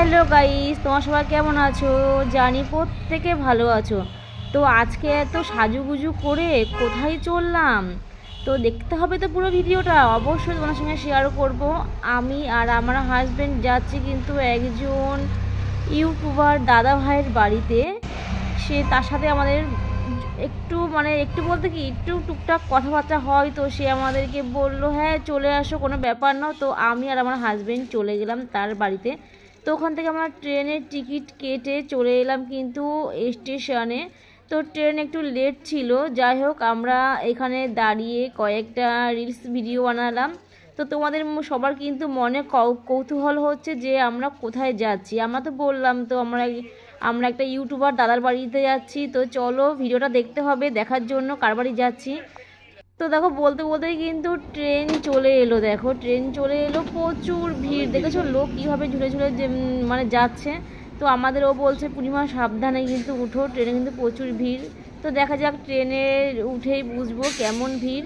Hello guys, তোমার সবাই কেমন আছো? জানি প্রত্যেকে ভালো আছো। তো আজকে এত সাজুগুজু করে কোথায় চললাম, তো দেখতে হবে তো পুরো ভিডিওটা। অবশ্যই তোমার সঙ্গে শেয়ার করব। আমি আর আমার হাজব্যান্ড যাচ্ছি কিন্তু একজন ইউটিউবার দাদা ভাইয়ের বাড়িতে। তার সাথে আমাদের একটু বলতে কি একটু টুকটাক কথাবার্তা হয়। তো সে আমাদেরকে বললো হ্যাঁ চলে আসো, কোনো ব্যাপার না। তো আমি আর আমার হাজব্যান্ড চলে গেলাম তার বাড়িতে। তো ওখান থেকে আমরা ট্রেনের টিকিট কেটে চলে এলাম কিন্তু স্টেশনে। তো ট্রেন একটু লেট ছিল, যাই হোক আমরা এখানে দাঁড়িয়ে কয়েকটা রিলস ভিডিও বানালাম। তো তোমাদের সবার কিন্তু মনে কৌতূহল হচ্ছে যে আমরা কোথায় যাচ্ছি। আমরা তো বললাম তো আমরা একটা ইউটিউবার দাদার বাড়িতে যাচ্ছি। তো চলো ভিডিওটা দেখতে হবে দেখার জন্য কার বাড়ি যাচ্ছি। তো দেখো বলতে বলতেই কিন্তু ট্রেন চলে এলো। দেখো ট্রেন চলে এলো, প্রচুর ভিড়। দেখেছো লোক কীভাবে ঝুলে ঝুলে যাচ্ছে। তো আমাদেরও বলছে পূর্ণিমা সাবধানে কিন্তু উঠো, ট্রেনে কিন্তু প্রচুর ভিড়। তো দেখা যাক, ট্রেনে উঠেই বুঝবো কেমন ভিড়।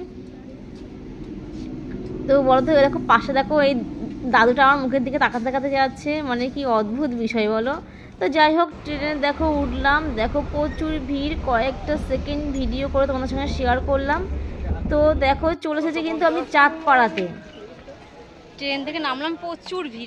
তো বলতে দেখো পাশে দেখো এই দাদুটা আমার মুখের দিকে তাকাতে তাকাতে যাচ্ছে, মানে কি অদ্ভুত বিষয় বলো। তো যাই হোক ট্রেনে দেখো উঠলাম, দেখো প্রচুর ভিড়। কয়েকটা সেকেন্ড ভিডিও করে তোমাদের সঙ্গে শেয়ার করলাম। তো দেখো চলে এসেছে কিন্তু আমি চাঁদপাড়াতে। ট্রেন থেকে নামলাম, প্রচুর ভিড়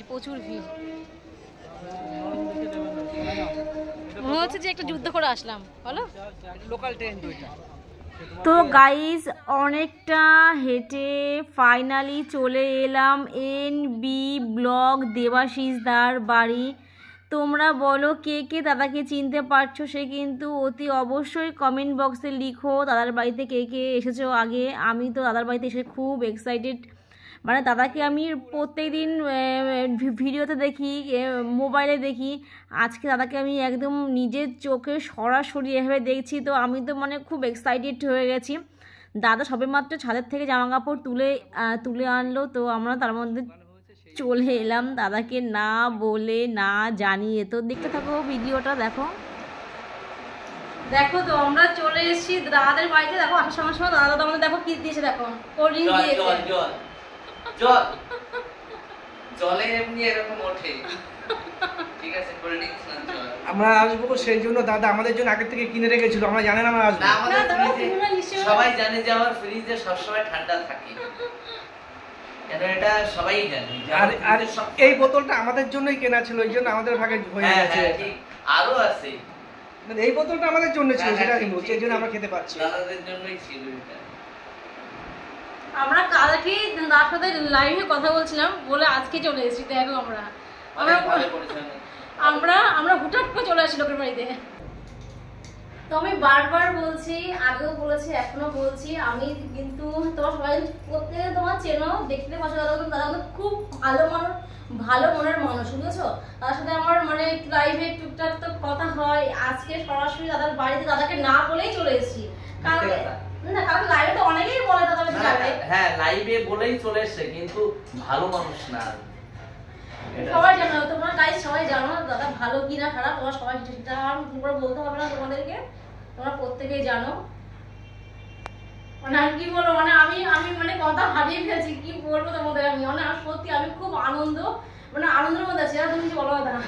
মনে হচ্ছে যে একটা যুদ্ধ করে আসলাম বলো, লোকাল ট্রেন দুইটা। তো গাইস অনেকটা হেঁটে ফাইনালি চলে এলাম NB ব্লগ দেবাশিসদার বাড়ি। তোমরা বলো কে কে দাদাকে চিনতে পারছো, সে কিন্তু অতি অবশ্যই কমেন্ট বক্সে লিখো দাদার বাড়িতে কে কে এসেছো আগে। আমি তো দাদার বাড়িতে এসে খুব এক্সাইটেড, মানে দাদাকে আমি প্রত্যেক দিন ভিডিওতে দেখি, মোবাইলে দেখি। আজকে দাদাকে আমি একদম নিজের চোখে সরাসরি এভাবে দেখছি। তো আমি তো মানে খুব এক্সাইটেড হয়ে গেছি। দাদা সবেমাত্র ছাদের থেকে জামা কাপড় তুলে আনলো। তো আমরা তার মধ্যে চলে এলাম দাদাকে না বলে না জানিয়ে। তো দেখতে থাকো ভিডিওটা, দেখো দেখো। তো আমরা চলে এসেছি দাদাদের বাড়িতে। দেখো আসার সময় দাদা আমাদের দেখো কি দিয়েছে, দেখো কোল্ড ড্রিঙ্ক দিয়েছে। জলে এমনি এরকম ওঠে, ঠিক আছে কোল্ড ড্রিঙ্কস না জল। আমরা আসবো সেই জন্য দাদা আমাদের জন্য আগে থেকে কিনে রেখেছিল, আমরা জানেন আমরা আসবো না। আমাদের ফ্রিজে সবাই জানে যে আমার ফ্রিজে সব সময় ঠান্ডা থাকে, কেন এটা সবাই জানে। আর এই বোতলটা আমাদের জন্যই কেনা ছিল, এই জন্য আমাদের ভাগে হয়ে গেছে। ঠিক আরো আছে, মানে এই বোতলটা আমাদের জন্য ছিল, সেটা কিন্তু সেই জন্য আমরা খেতে পাচ্ছি। দাদাদের জন্যই ছিল এটা। আমরা কালকে তার সাথে লাইভে কথা বলছিলাম বলে আজকে চলে এসেছি। দেখো আমরা হুটাট করে চলে আসি লোকের বাড়িতে। তো আমি বারবার বলছি, আগেও বলেছি এখনো বলছি, আমি কিন্তু তোমার সবাই প্রত্যেকে তোমার চেনো, দেখতে পাচ্ছ দাদা কিন্তু খুব ভালো মনের মানুষ, বুঝেছো। তার সাথে আমার মানে লাইভে টুকটাক তো কথা হয়। আজকে সরাসরি দাদার বাড়িতে দাদাকে না বলেই চলে এসেছি। কালকে লাইভে তো অনেকেই বলে দাদা যাবে, হ্যাঁ লাইভে বলেই চলে এসেছে, কিন্তু ভালো মানুষ না। সবাই জানো, তোমরা গাইস সবাই জানো দাদা ভালো কি না খারাপ, তোমরা সবাই তোমরা বলতে হবে না তোমাদেরকে, তোমরা প্রত্যেকেই জানো। মানে কি বলবো, মানে আমি মানে কথা হারিয়ে ফেলেছি, কি বলবো তোমাদের। আমি মানে সত্যি আমি খুব আনন্দের মধ্যে আছি। আর তুমি কিছু বলো না,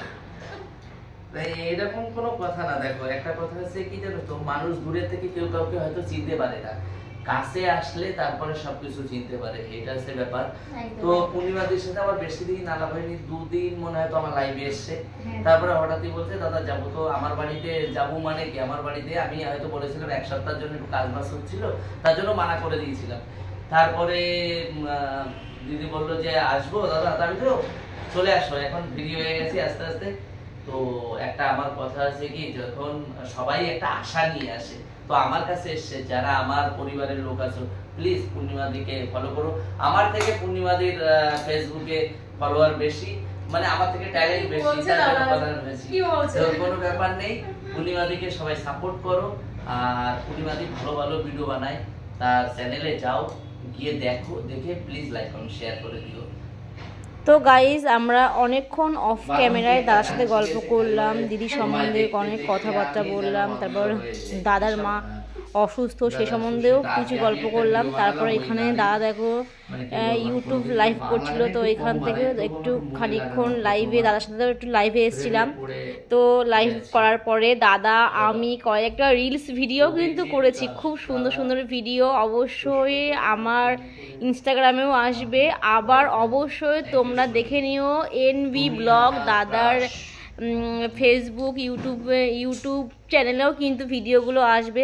এরকম কোনো কথা না। দেখো একটা কথা হচ্ছে কি জানো তো, মানুষ দূরের থেকে কেউ কাউকে হয়তো চিনতে পারে না, কাছে আসলে তারপরে সবকিছু চিনতে পারে, এটা হচ্ছে ব্যাপার। তো পূর্ণিমাদের সাথে আমার বেশি দিন আলাপ হয়নি, 2 দিন মনে হয় তো আমার লাইভে এসছে। তারপরে হঠাৎই বলছে দাদা যাবো। তো আমার বাড়িতে যাবো মানে কি, আমার বাড়িতে আমি হয়তো বলেছিলাম 1 সপ্তাহের জন্য একটু কাজ বাজ হচ্ছিল, তার জন্য মানা করে দিয়েছিলাম। তারপরে দিদি বললো যে আসবো দাদা, তাই তো চলে আসো, এখন ভিডিও হয়ে গেছি আস্তে আস্তে। তো একটা আমার কথা আছে কি, যখন সবাই একটা আশা নিয়ে আসে, তো আমার কাছে এসছে যারা আমার পরিবারের লোক আছে, প্লিজ পূর্ণিমাদিকে ফলো করো। আমার থেকে পূর্ণিমাদির ফেসবুকে ফলোয়ার বেশি, মানে আমার থেকে ট্যালেন্ট বেশি, তো কোনো ব্যাপার নেই। পূর্ণিমাদিকে সবাই সাপোর্ট করো। আর পূর্ণিমাদি ভালো ভালো ভিডিও বানায়, তার চ্যানেলে যাও, গিয়ে দেখো, দেখে প্লিজ লাইক কমেন্ট শেয়ার করে দিও। তো গাইজ আমরা অনেকক্ষণ অফ ক্যামেরায় দাদার সাথে গল্প করলাম, দিদি সম্বন্ধে অনেক কথাবার্তা বললাম। তারপর দাদার মা অসুস্থ সে সম্বন্ধেও কিছু গল্প করলাম। তারপরে এখানে দাদা দেখো ইউটিউব লাইভ করছিল, তো এখান থেকে একটু খানিকক্ষণ লাইভে দাদার সাথে একটু লাইভে এসেছিলাম। তো লাইভ করার পরে দাদা আমি কয়েকটা রিলস ভিডিও কিন্তু করেছি, খুব সুন্দর সুন্দর ভিডিও, অবশ্যই আমার ইনস্টাগ্রামেও আসবে। আবার অবশ্যই তোমরা দেখে নিও এনভি ব্লগ দাদার ফেসবুক ইউটিউব চ্যানেলেও কিন্তু ভিডিওগুলো আসবে।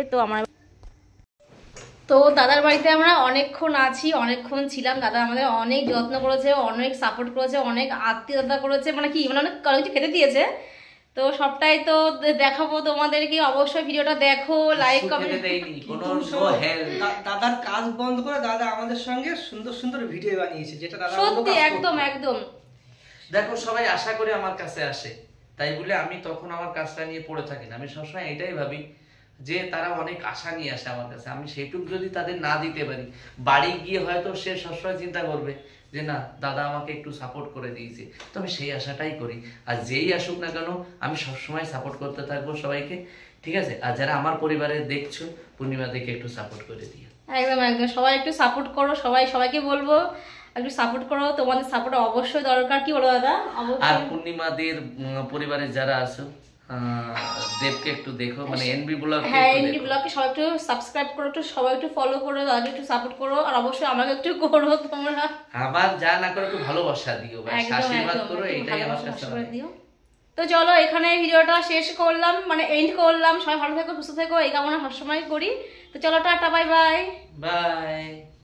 তো দাদার বাড়িতে আমরা অনেকক্ষণ আছি, অনেকক্ষণ ছিলাম। দাদা আমাদের অনেক যত্ন করেছে, অনেক সাপোর্ট করেছে, অনেক আত্মীয়তা করেছে, মানে কি মানে অনেক কিছু খেতে দিয়েছে। তো সবটাই তো দেখাবো তোমাদেরকে, অবশ্যই ভিডিওটা দেখো, লাইক কমেন্ট। দাদার কাজ বন্ধ করে দাদা আমাদের সঙ্গে সুন্দর সুন্দর ভিডিও বানিয়েছে, যেটা দাদা সত্যি একদম একদম। দেখো সবাই আশা করে আমার কাছে আসে, তাই বলে আমি তখন আমার কাজটা নিয়ে পড়ে থাকি না। আমি সবসময় এটাই ভাবি যে তারা অনেক আশা নিয়ে আসে আমার কাছে, আমি সেইটুক যদি তাদের না দিতে পারি, বাড়ি গিয়ে হয়তো সে সবসময় চিন্তা করবে যে না দাদা আমাকে একটু সাপোর্ট করে দিয়েছে, তো আমি সেই আশাটাই করি। আর যেই আসুক না কেন আমি সবসময় সাপোর্ট করতে থাকবো সবাইকে, ঠিক আছে? আর যারা আমার পরিবারে দেখছো, পূর্ণিমা দেখে একটু সাপোর্ট করে দিও। একদম একদম, সবাই একটু সাপোর্ট করো, সবাইকে বলবো একটু সাপোর্ট করো, তোমাদের সাপোর্ট অবশ্যই দরকার। কি বলো দাদা? আর পূর্ণিমাদের পরিবারে যারা আছো দেবকে একটু দেখো, মানে এনবি ব্লগ, হ্যাঁ এনবি ব্লগকে সবাই একটু সাবস্ক্রাইব করো, একটু সবাই একটু ফলো করো, দাদাকে একটু সাপোর্ট করো, আর অবশ্যই আমাকে একটু করো তোমরা। আবার যা না করো একটু ভালোবাসা দিও, আশীর্বাদ করো, এইটাই আমার কাছে দিও। তো চলো এখানে ভিডিওটা শেষ করলাম, মানে এন্ড করলাম। সবাই ভালো থেকো, সুস্থ থেকো, এই কামনা সবসময় করি। তো চলো টাটা, বাই বাই। বাই।